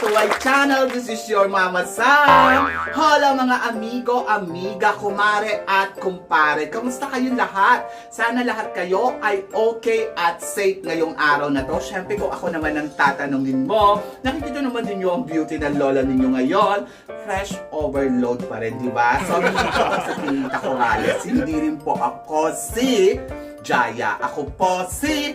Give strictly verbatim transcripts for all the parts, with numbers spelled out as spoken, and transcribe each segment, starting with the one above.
to my channel. This is your Mama Sam. Hola mga amigo, amiga, kumare at kumpare. Kamusta kayong lahat? Sana lahat kayo ay okay at safe ngayong araw na to. Siyempre kung ako naman ang tatanungin mo, nakikita naman ninyo ang beauty ng lola ninyo ngayon. Fresh overload pa rin, di ba? So, hindi po ako sa Tinita Corrales. Hindi rin po ako si Jaya. Ako po si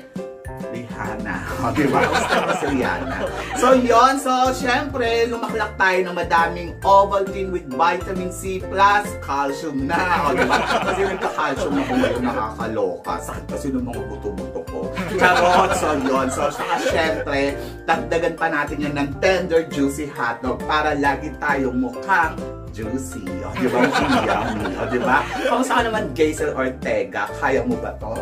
Rihanna. O, diba? Gusto ko si Rihanna. So, yun. So, syempre, lumaklak tayo ng madaming Ovaltine with vitamin C plus calcium na. O, diba? Kasi nagka-calcium ako ngayon, nakakaloka. Sakit kasi ng mga buto-buto ko. Charot. So, yun. So, saka syempre, tagdagan pa natin yan ng tender, juicy hotdog para lagi tayong mukhang juicy. O, diba? Mukhang yummy. O, diba? Kung saan naman Gazel Ortega, kaya mo ba to?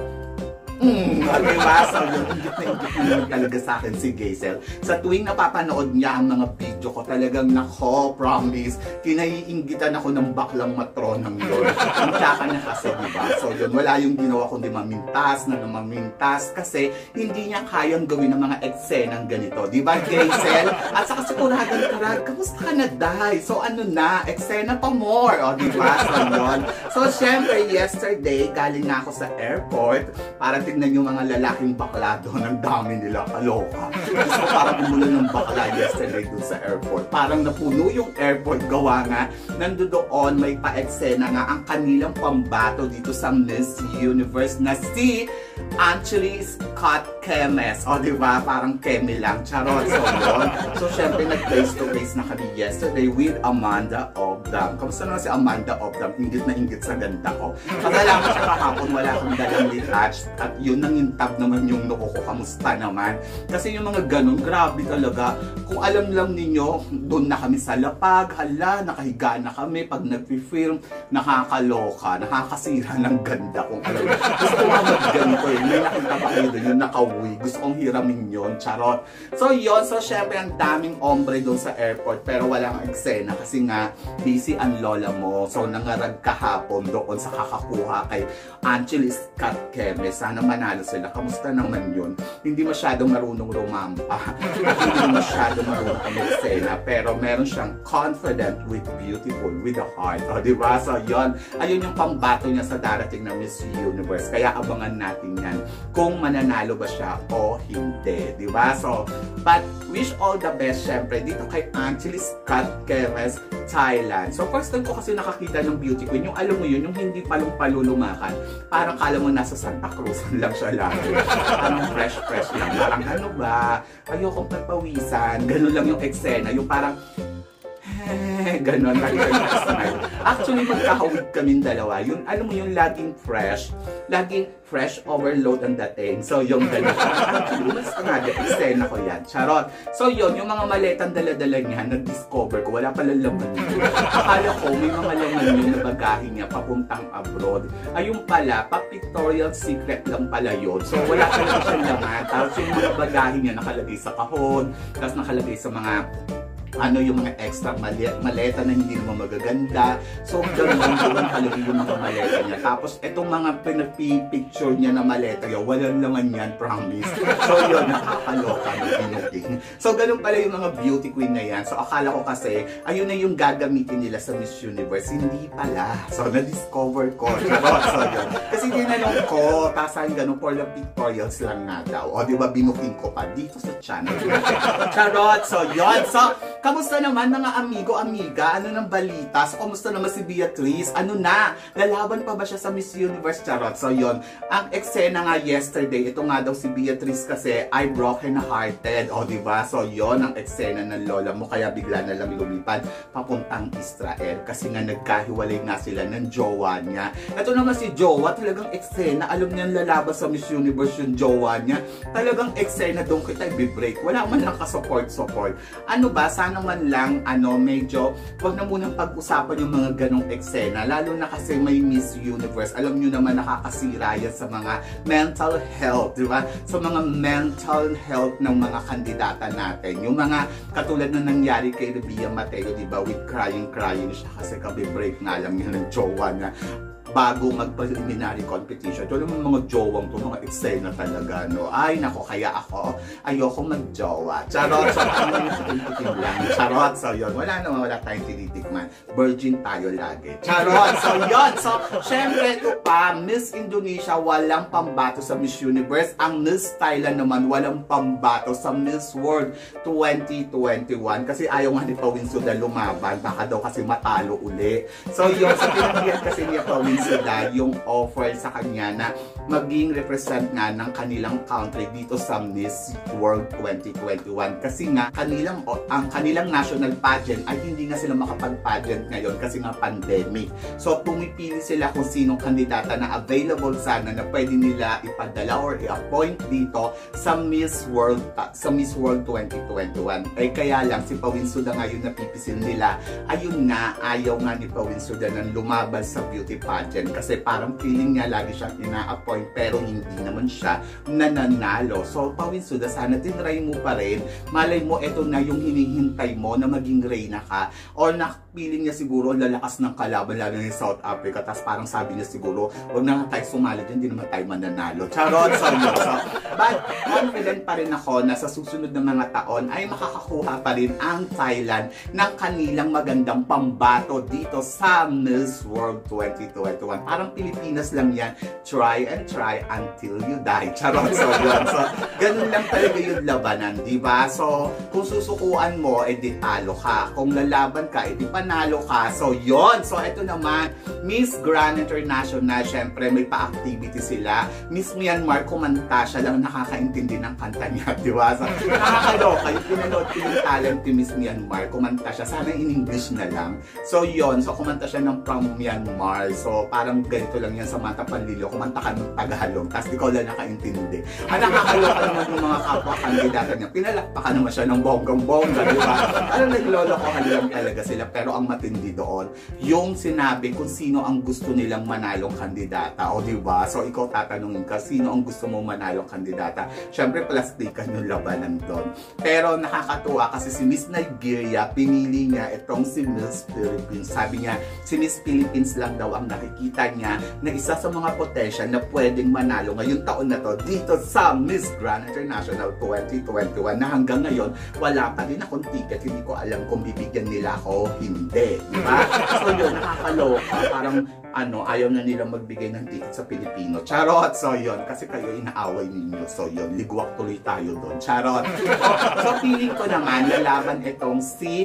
Hmm, diba? So, yung ingit na ingit naman talaga sa akin si Gazel. Sa tuwing napapanood niya ang mga video ko, talagang nako, promise, kinaiinggitan ako ng baklang matronang yun. Ang tsaka na kasi, diba? So, yun, wala yung ginawa kundi mamintas na mamintas kasi hindi niya kayang gawin ng mga eksenang ganito. Diba, Gazel? At saka siguradan karag, kamusta ka na, Day? So, ano na, eksena pa more, o, diba? So, yun. So, syempre, yesterday, galing na ako sa airport para tignan yung mga lalaking bakla doon. Ang dami nila, kaloka. Gusto parang umulan ng bakla yesterday doon sa airport. Parang napuno yung airport, gawa nga. Nandoon may pa-eksena nga ang kanilang pambato dito sa Miss Universe na si actually Scott Kemes. O, diba? Parang Keme lang. Charot. So, yun. So, syempre, nag-face to face na kami yesterday with Amanda Obdam. Kamusta naman si Amanda Obdam? Ingit na ingit sa ganda ko. Kasalamat siya kahapon, wala akong dalang detached. At yun, nangintab naman yung noo ko. Kamusta naman? Kasi yung mga ganun, grabe talaga. Kung alam lang ninyo, doon na kami sa lapag. Hala, nakahiga na kami. Pag nag-film, nakakaloka. Nakakasira ng ganda. Kung alam mo. Gusto ko nga mag-ganito eh. May nakita pa kayo doon, yung naka-wig. Gusto kong hiramin yun. Charot. So yun, so syempre ang daming ombre doon sa airport. Pero walang eksena kasi nga busy ang lola mo. So nangarag kahapon doon sa kakakuha kay Angeli Scott Kemes. Sana manalo sila. Kamusta naman yun? Hindi masyadong marunong rumampa. Hindi masyadong marunong eksena. Pero meron siyang confident with beautiful, with a heart. O, diba? So yun, ayun yung pambato niya sa darating na Miss Universe. Kaya abangan natin yan kung mananalo ba siya o hindi. Diba? So, but wish all the best syempre dito kay Angeli Scott Kemes, Thailand. So, first time ko kasi nakakita ng beauty queen. Yung alam mo yun, yung hindi palong-palulumakan. Parang kala mo nasa Santa Cruz lang siya lagi. Parang fresh-fresh lang. Parang ano ba? Ayokong pagpawisan. Ganun lang yung eksena. Yung parang ganon, lagi kayo na-smile. Actually, magkahawig kaming dalawa. Yung, alam mo yung laging fresh, laging fresh overload ang dating. So, yung ganon. Actually, mas nga, eksena ko yan. Charot. So, yun, yung mga maletang dala-dala niya, nag-discover ko, wala pala laman niya. Akala ko, may mga laman niya na bagahe niya papuntang abroad. Ayun pala, pa-pictorial secret lang pala yun. So, wala talaga siyang laman. Tapos yung mga bagahe niya nakalagay sa kahon, tapos nakalagay sa mga ano yung mga extra maleta na hindi naman magaganda. So, gano'n lang kalagay yung mga maleta niya. Tapos, itong mga pinapipicture niya na maleta yun, walang laman yan, promise. So, yun, nakakaloka ng pinuting. So, gano'n pala yung mga beauty queen na yan. So, akala ko kasi, ayun na yung gagamitin nila sa Miss Universe. Hindi pala. So, na-discover ko. Charot. So, yun. Kasi tinanong ko, tasan gano'n for the pictorials lang nga daw. O, di ba, binuking ko pa dito sa channel. Charot. So, yun. So, kamusta naman mga amigo, amiga? Ano ng balita? So, kamusta naman si Beatrice? Ano na? Lalaban pa ba siya sa Miss Universe? Charot. So, yun. Ang eksena nga yesterday, ito nga daw si Beatrice kasi ay broken-hearted. O, diba? So, yun ang eksena ng lola mo. Kaya bigla na lang lumipad papuntang Israel. Kasi nga nagkahiwalay nga sila ng jowa niya. Ito naman si jowa, talagang eksena. Alam niya lalaban sa Miss Universe yung jowa niya. Talagang eksena doon kita i-break. Wala man lang ka-support-support. Ano ba? Sana man lang, ano, medyo, wag na munang pag-usapan yung mga ganong eksena. Lalo na kasi may Miss Universe. Alam nyo naman nakakasira yan sa mga mental health, di ba? Sa mga mental health ng mga kandidata natin. Yung mga katulad na nangyari kay Rebia Mateo, di ba? With crying, crying siya kasi kabi-break nga lang yun ng jowa niya. bago mag-preliminary competition. Ito naman mga jowang to, mga eksena talaga, no? Ay, nako, kaya ako, ayoko mag-jowa. Charot, so ano yung tikim lang. Charot, so yun. Wala naman, wala tayong tinitikman. Virgin tayo lagi. Charot, so yun. So, syempre, ito pa, Miss Indonesia, walang pambato sa Miss Universe. Ang Miss Thailand naman, walang pambato sa Miss World twenty twenty-one. Kasi ayaw nga ni Pawinsuda lumaban. Baka daw kasi matalo uli. So, yun, sa pinagyan kasi niya Pawinsuda, yung offer sa kanya na maging represent nga ng kanilang country dito sa Miss World twenty twenty-one. Kasi nga, kanilang, ang kanilang national pageant ay hindi nga sila makapag-pageant ngayon kasi nga pandemic. So, pumipili sila kung sinong kandidata na available sana na pwede nila ipadala or i-appoint dito sa Miss World uh, sa Miss World twenty twenty-one. Eh, kaya lang, si Pawinsuda nga yung napipisil nila. Ayun nga, ayaw nga ni Pawinsuda nang lumabas sa beauty pageant kasi parang feeling niya lagi siyang ina-appoint pero hindi naman siya nananalo. So, Pawinsuda, sana tinry mo pa rin. Malay mo, ito na yung hinihintay mo na maging reyna ka. Or na feeling niya siguro lalakas ng kalaban lalo ng South Africa. Tapos parang sabi niya siguro, huwag na nga tayo sumali dyan, hindi naman tayo mananalo. Charot! So, no. So, but confident pa rin ako na sa susunod na mga taon ay makakakuha pa rin ang Thailand ng kanilang magandang pambato dito sa Miss World twenty twenty-one. Parang Pilipinas lang yan. Try and try until you die. Charot. So, yun. So, ganun lang talaga yung labanan, di ba? So, kung susukuan mo, edi talo ka. Kung lalaban ka, edi panalo ka. So, yun. So, ito naman, Miss Grand International, syempre, may pa-activity sila. Miss Myanmar, kumanta siya lang nakakaintindi ng kanta niya, di ba? So, nakakaloka. Yung pinanood ko yung talent ni Miss Myanmar, kumanta siya. Sana in English na lang. So, yun. So, kumanta siya ng from Myanmar. So, parang ganito lang yan sa mata panlilyo. Kumanta ka ng Tagalog, tapos ikaw lang nakaintindi. Ang nakakaloka naman yung mga kapwa-kandidata niya. Pinalakpakan naman siya ng bonggang-bongga, di ba? Parang naglolokohan lang talaga sila. Pero ang matindi doon, yung sinabi kung sino ang gusto nilang manalong kandidata. O, di ba? So, ikaw tatanungin ka, sino ang gusto mo manalong kandidata? Siyempre, plastikan yung labanan doon. Pero nakakatuwa kasi si Miss Nigeria, pinili niya itong si Miss Philippines. Sabi niya, si Miss Philippines lang daw ang nakikita niya na isa sa mga potential na pwedeng manalo ngayong taon na to dito sa Miss Grand International twenty twenty-one na hanggang ngayon wala pa din akong ticket. Hindi ko alam kung bibigyan nila ako hindi. Diba? So yun, nakakaloka. Parang ano, ayaw na nila magbigay ng ticket sa Pilipino. Charot! So yun, kasi kayo inaaway ninyo. So yun, ligwak tuloy tayo doon. Charot! So feeling ko naman, lalaban itong si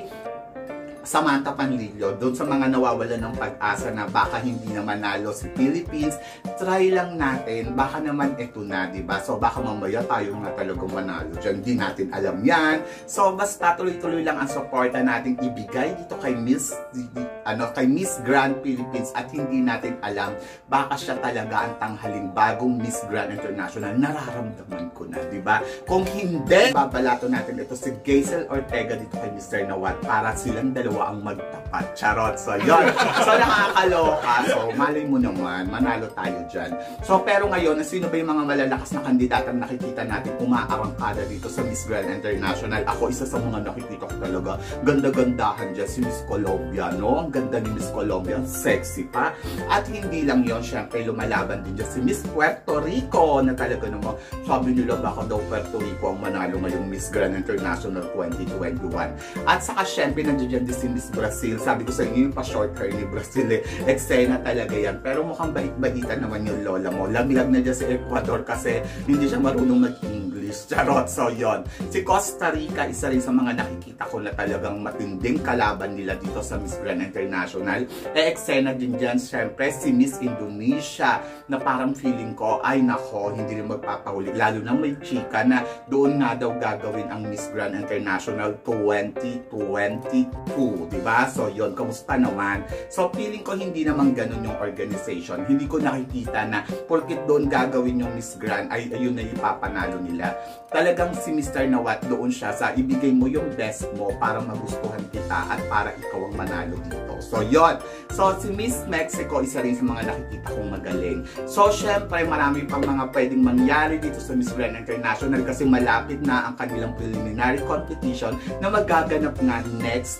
Samantha Panlilio, doon sa mga nawawala ng pag-asa na baka hindi na manalo si Philippines, try lang natin, baka naman ito na, diba? So baka mamaya tayo nga talagang manalo dyan, di natin alam yan. So basta tuloy-tuloy lang ang suporta natin ibigay dito kay Miss, ano, kay Miss Grand Philippines at hindi natin alam, baka siya talaga ang tanghaling bagong Miss Grand International. Nararamdaman ko na, diba? Kung hindi, babalato natin ito si Gazel Ortega dito kay Mister Nawat para silang dalawa ang magtapat. Charot. So, yun. So, nakakaloka. So, malay mo naman, manalo tayo dyan. So, pero ngayon, sino ba yung mga malalakas na kandidatang nakikita natin umaarangkada dito sa Miss Grand International? Ako, isa sa mga nakikita ko talaga. Ganda-gandahan dyan si Miss Colombia, no? Ang ganda ni Miss Colombia. Sexy pa. At hindi lang yon, syempre, lumalaban din dyan si Miss Puerto Rico na talaga naman, sabi nila baka daw Puerto Rico ang manalo ngayong Miss Grand International twenty twenty-one. At saka, syempre, nandiyan dyan si Miss Brazil. Sabi ko sa inyo, yung pa-short hair ni Brazil eh. Eksena talaga yan. Pero mukhang bait-baitan naman yung lola mo. Laglag na dyan sa Ecuador kasi hindi siya marunong mag-English. Charot. So, yon. Si Costa Rica, isa rin sa mga nakikita ko na talagang matinding kalaban nila dito sa Miss Grand International. Eh, eksena din dyan, syempre, si Miss Indonesia na parang feeling ko, ay nako, hindi rin magpapahuli. Lalo na may chika na doon nga daw gagawin ang Miss Grand International twenty twenty-two, diba? So, yun, kamusta naman? So, feeling ko hindi naman ganun yung organization. Hindi ko nakikita na porkit doon gagawin yung Miss Grand, ay ayun na ipapanalo nila. Talagang si Mister Nawat doon siya sa ibigay mo yung best mo para magustuhan kita at para ikaw ang manalo dito. So, yun. So, si Miss Mexico, isa rin sa mga nakikita kong magaling. So, syempre, marami pang mga pwedeng mangyari dito sa Miss Grand International kasi malapit na ang kanilang preliminary competition na magaganap nga next week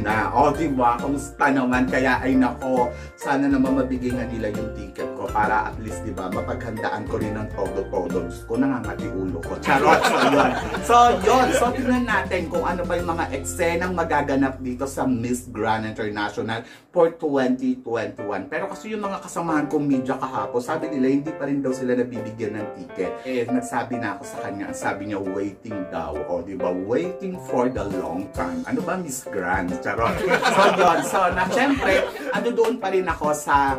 na. O, diba? Kamusta naman? Kaya ay nako, sana naman mabigay nga nila yung ticket ko para at least, diba, mapaghandaan ko rin ng todo-todo. Diyos ko, nangangati ulo ko. Charot! So, yun. So, yun. So, tingnan natin kung ano ba yung mga eksenang magaganap dito sa Miss Grand International for twenty twenty-one. Pero kasi yung mga kasamahan kong media kahapon, sabi nila, hindi pa rin daw sila nabibigyan ng ticket. Eh, nagsabi na ako sa kanya, sabi niya, waiting daw. O, diba? Waiting for the long time. Ano ba, Miss Grand? Charot. So, yun. So, na, syempre, ano doon pa rin ako sa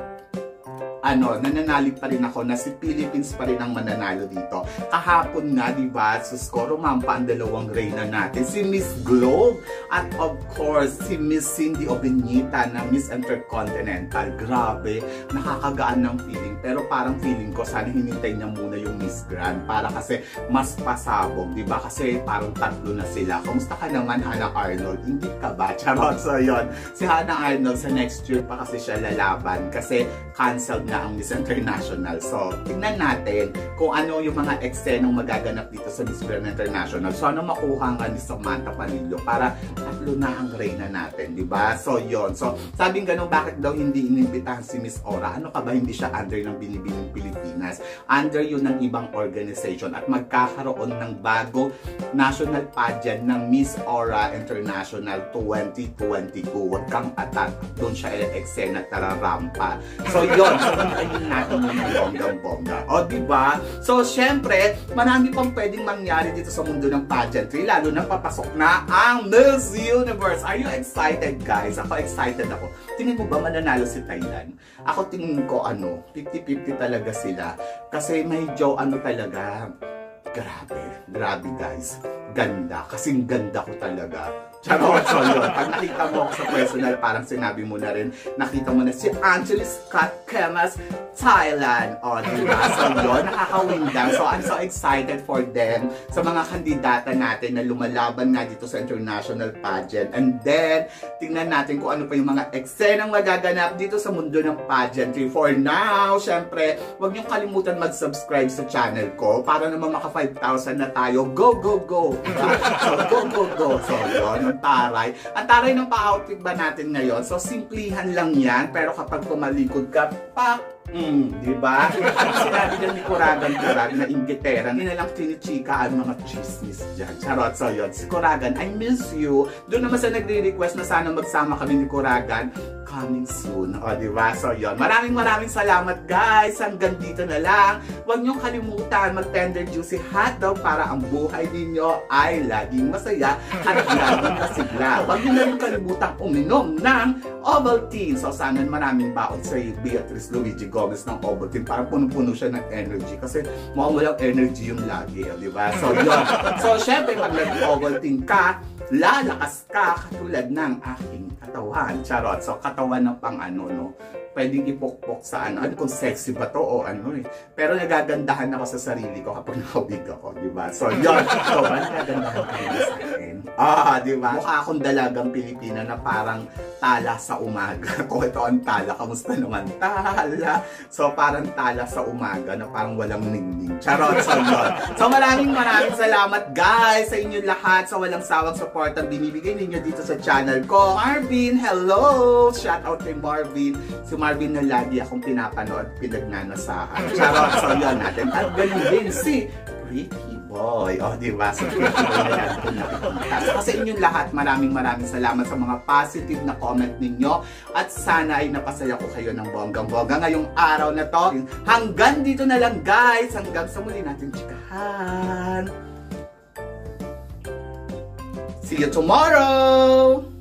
ano, nananalig pa rin ako na si Philippines pa rin ang mananalo dito. Kahapon nga, di ba, suskoro mampa ang dalawang reyna natin, si Miss Globe at of course, si Miss Cindy Obenita na Miss Intercontinental. Grabe, nakakagaan ng feeling. Pero parang feeling ko, sana hinintay niya muna yung Miss Grand para kasi mas pasabog, di ba? Kasi parang tatlo na sila. Kumusta ka naman, Hannah Arnold? Hindi ka ba? Charot. So, yun. Si Hannah Arnold sa next year pa kasi siya lalaban kasi canceled na ang Miss International. So, tingnan natin kung ano yung mga eksenong magaganap dito sa Miss Grand International. So, ano makuha nga ni Samantha Panilio para tatlo na ang reyna natin, di ba? So, yon. So, sabing ganun, bakit daw hindi inimbitahan si Miss Aura? Ano ka ba, hindi siya under ng Binibining Pilipinas? Under yun ng ibang organization at magkakaroon ng bago national pageant ng Miss Aura International twenty twenty-two. Huwag kang atat. Doon siya eksena tararampa. So, yon. So, ayun natin yung bonggang-bongga. O, diba? So, syempre, marami pang pwedeng mangyari dito sa mundo ng pageantry, lalo na papasok na ang Miss Universe. Are you excited, guys? Ako excited ako. Tingin mo ba mananalo si Thailand? Ako tingin ko, ano, fifty fifty talaga sila. Kasi medyo, ano talaga, grabe. Grabe, guys. Ganda. Kasing ganda ko talaga. Charot, so yun. Pag nakita mo ako sa personal, parang sinabi mo na rin, nakita mo na si Angela Scott Kemas, Thailand. O, diba? So yun, nakakawindang. So, I'm so excited for them sa mga kandidata natin na lumalaban nga dito sa international pageant. And then, tingnan natin kung ano pa yung mga eksenang magaganap dito sa mundo ng pageantry. For now, syempre, huwag niyong kalimutan mag-subscribe sa channel ko para naman maka five thousand na tayo. Go, go, go! Diba? So, go, go, go! So, yun. Taray. Ang taray ng pa-outfit ba natin ngayon? So, simplihan lang yan. Pero kapag tumalikod ka, pak! Mm, di ba? At sinabi din ni Kuragan Kurag na inggitera, hindi na lang chinichika ang mga chismis dyan. Charot. So, yun. Si Kuragan, I miss you. Doon naman sa nagre-request na sana magsama kami ni Kuragan. Coming soon. O, di ba? So, yun. Maraming maraming salamat, guys. Hanggang dito na lang. Huwag niyong kalimutan mag-tender juicy hotdog para ang buhay ninyo ay laging masaya at laging masigla. Huwag niyo na rin kalimutan uminom ng Ovaltine. So, sana maraming baon sa Beatrice Luigi Gomez ng Ovaltine. Parang puno-puno siya ng energy. Kasi mukhang walang energy yung lagi. Di ba? So, yun. So, syempre, pag nag-Ovaltine ka, lalakas ka katulad ng aking katawan. Charot. So, katawan ng pang ano, no? Pwedeng ipokpok sa ano. Ano kung sexy ba to o ano eh. Pero nagagandahan ako sa sarili ko kapag nakabig ako, di ba? So, yun. So, ba nagagandahan kayo sa akin? Ah, di ba? Mukha akong dalagang Pilipina na parang tala sa umaga. Kung ito ang tala, kamusta naman? Tala. So, parang tala sa umaga na parang walang ningning. Charot. So, yun. So, maraming maraming salamat, guys, sa inyong lahat sa walang sawang support ang binibigay ninyo dito sa channel ko. Marvin, hello! Shout out kay Marvin. Si Marvin na lagi akong pinapanood, pinagnanasahan. Charot. So, yun natin. At ganun din si Pretty Boy. O, diba? So, Pretty Boy na yan kung nakikita. So, kasi inyong lahat, maraming maraming salamat sa mga positive na comment ninyo. At sana ay napasaya ko kayo ng bonggang-bongga ngayong araw na to. Hanggang dito na lang, guys. Hanggang sa muli natin chikahan. See you tomorrow!